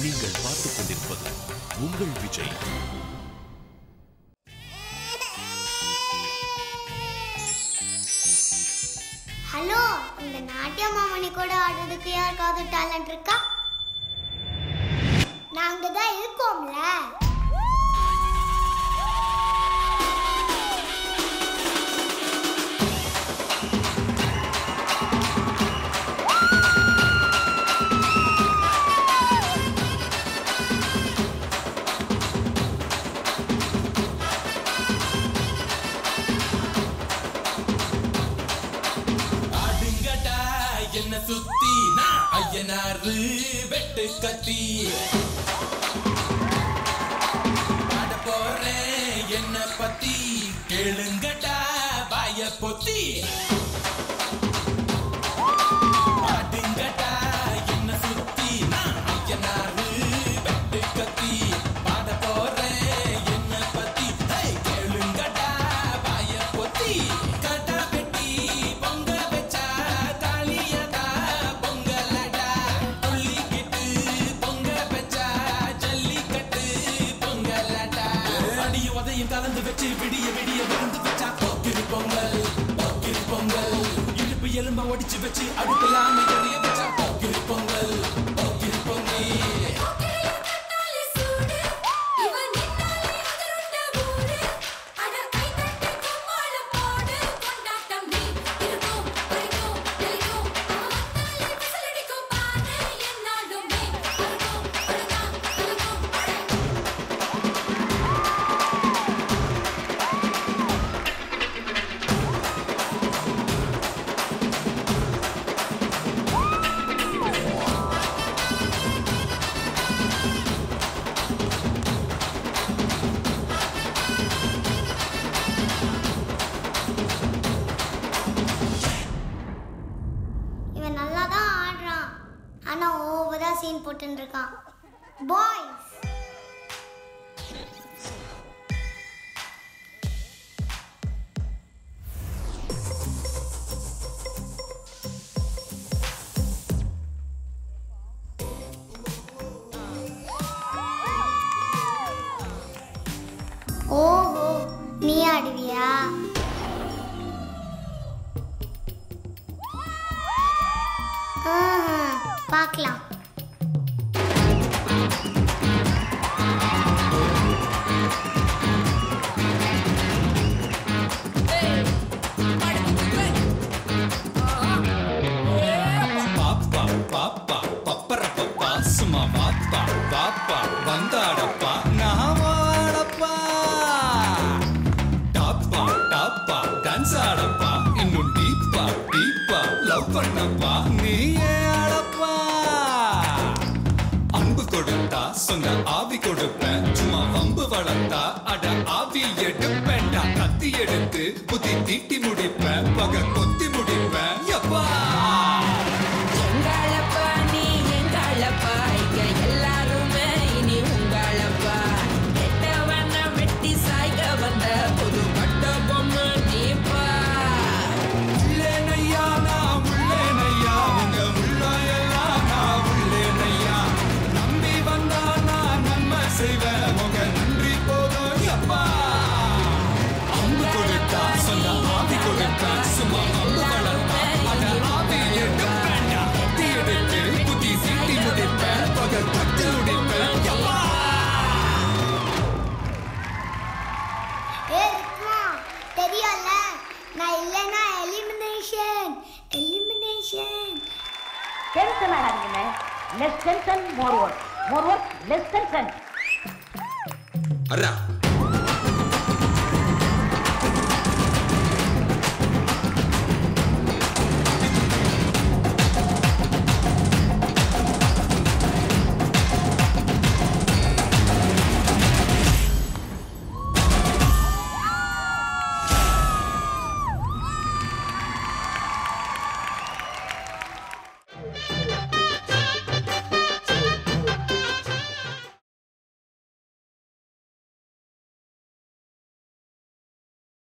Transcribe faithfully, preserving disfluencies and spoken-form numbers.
நீங்கள் பார்த்துக் கொண்டிருப்பது உங்கள் விஜய். ஹலோ, இந்த நாட்டிய மாமணி கூட ஆடுறதுக்கு யாருக்காவது டேலண்ட் இருக்கா? நாங்க தான் இருக்கோம்ல. என்ன சுத்தி நான் ஐயனாரு வெட்டு கத்தி பாட போறேன் என்ன பத்தி கேளுங்கடா பாய பொத்தி பாடுங்கடா என்ன சுத்தி நான் ஐயனாரு வெட்டு கத்தி பாட போறேன் என்ன பத்தி கேளுங்கடா பாய பொத்தி கடா வெட்டி பொங்க வச்சா கலந்து வச்சு விடிய விடிய விருந்து வச்சா போக்கிரி பொங்கல் போக்கிரி பொங்கல் இடுப்பு எலும்ப ஒடிச்சு வச்சு அடுப்பலாம எறிய வச்சா போக்கிரி பொங்கல் போக்கிரி பொங்கல் சீன் போட்டுன்னு இருக்கான். பாய்ஸ், ஓஹோ, நீ ஆடுவியா? பார்க்கலாம். பாப்பா பப்பர பப்பா சும்மா வாப்பா வாப்பா வந்தாடப்பா நான் வாடப்பா டாப்பா டாப்பா டான்ஸ் ஆடப்பா இன்னும் டீப்பா டீப்பா லவ் பண்ணப்பா நீயே ஆடப்பா அன்பு கொடுத்தா சொந்த ஆவி கொடுப்பேன் சும்மா வம்பு வளர்த்தா அட ஆவி எடுப்பேன்டா கத்தி எடுத்து புத்தி தீட்டி முடிப்பேன் பக கொத்தி முடிப்பேன் எப்பா Tension ஆகாதீங்க. Less tension, more work. More work, less tension. அரா